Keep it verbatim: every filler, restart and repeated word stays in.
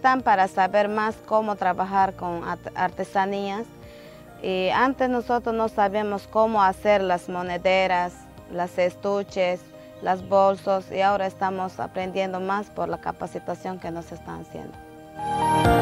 capacitan para saber más cómo trabajar con artesanías. Y antes nosotros no sabíamos cómo hacer las monederas, las estuches, las bolsos, y ahora estamos aprendiendo más por la capacitación que nos están haciendo.